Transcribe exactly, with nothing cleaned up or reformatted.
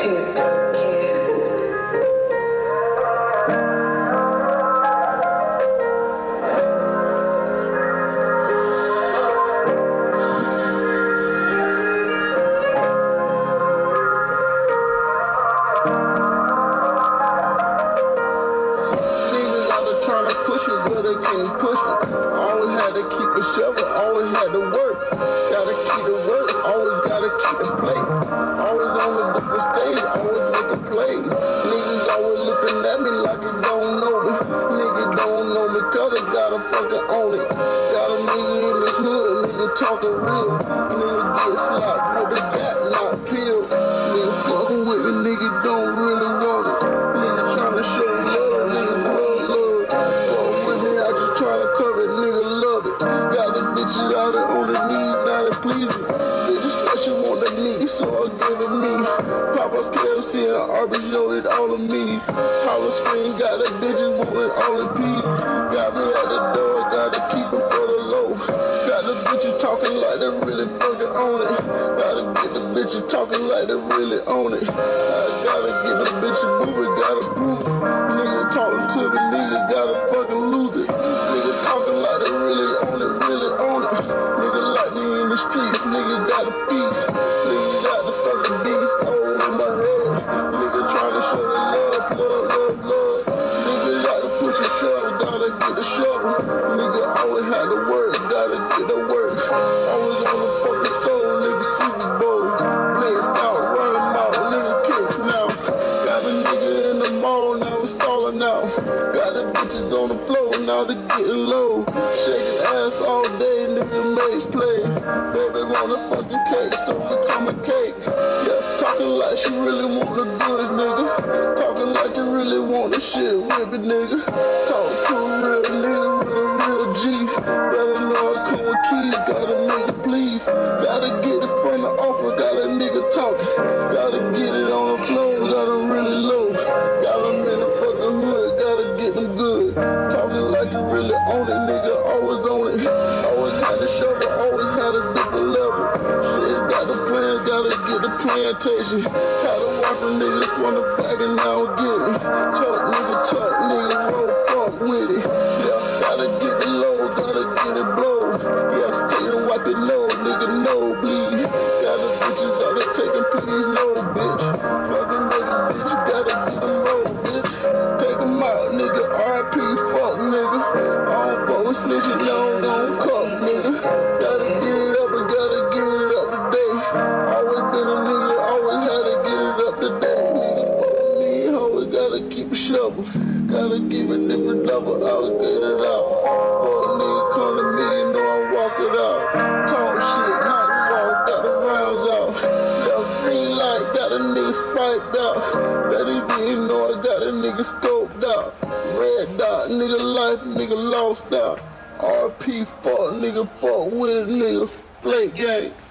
But they can't push me. Always had to keep a shovel, always had to work. Gotta keep the work, always gotta keep the plate. Always on a different stage, always making plays. Niggas always looking at me like they don't know me. Niggas don't know me cause I gotta fucking own it. Got a nigga in this hood, nigga talking real. Nigga get slapped with a gat, not pill. Nigga fucking with me, nigga don't really want it. Nigga tryna show love, nigga love love. Tryna cover it, nigga love it. Got the bitches out there on the knees, now they pleasing. Bitches said she want the meat, so I give it me. Papa's K F C and Arby's loaded all of me. Power screen got the bitches wanting all the P. Got me at the door, gotta keep it for the low. Got the bitches talking like they really fucking own it. Gotta get the bitches talking like they really own it. I gotta get the bitches moving, gotta prove it. Nigga talking to me, nigga gotta fucking lose it. Nigga talking like they really own it, really own it. Nigga like me in the streets, nigga got a piece. Nigga got the fucking beast all in my head. Nigga trying to show the love, love, love, love. Nigga got to push and shove, gotta get the shovel. Nigga always had to work, gotta get the work. Always on the fucking stove, nigga Super Bowl. Blitz out, run them out, nigga kicks now. Got a nigga in the mall, now we stalling out. Got the bitches on the floor, now they getting low. Shaking ass all day, nigga make play. Baby want a fucking cake, so become a cake. Yeah, talking like she really want the goods, nigga. Talking like you really want the shit with me, nigga. Talk to a real nigga with a real G. Better know I come with keys, gotta make it please. Gotta get it from the offer, got a nigga talking. Gotta get it on the floor, got them really low. Got them in the fucking hood, gotta get them good. Talking like you really own it, nigga, always on it. Always had the shovel, always had a different level. Shit, got the plan, gotta get the plantation. Had to walk a nigga from the back and now get me. Talk nigga, talk nigga, roll, fuck with it. Yeah, gotta get the low, gotta get it blow. Yeah, take it, wipe it low, nigga, no bleed. Got the bitches out there taking please, no bitch. Fucking nigga, bitch, gotta get them low, bitch. Take them out, nigga, R I P, fuck nigga. I don't fuck with snitching, no, don't cuff, nigga. Gotta get it up and gotta get it up today. Always been a nigga, always had to get it up today. Nigga, fuck with me, always gotta keep a shovel. Gotta keep a different level, always get it out. Fuck nigga, come to me, you know I walk it out. Talk shit, knock the wall, got the rounds out. Left green light, got a nigga spiked out. That he didn't know I got a nigga scoped out. Red dot, nigga life, nigga lost out. R P, fuck nigga, fuck with it, nigga. Flake gang.